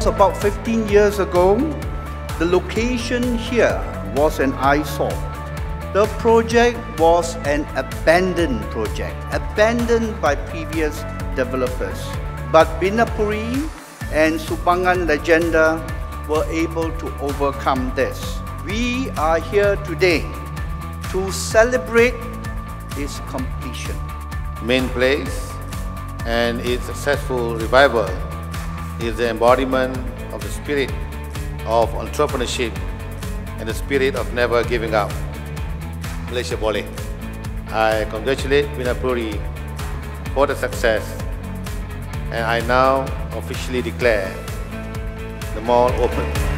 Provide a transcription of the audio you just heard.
was about 15 years ago. The location here was an eyesore. The project was an abandoned project, abandoned by previous developers. But Vinapuri and Sumbangan Legenda were able to overcome this. We are here today to celebrate its completion. Main Place and its successful revival is the embodiment of the spirit of entrepreneurship and the spirit of never giving up. Malaysia Boleh. I congratulate Vinapuri for the success, and I now officially declare the mall open.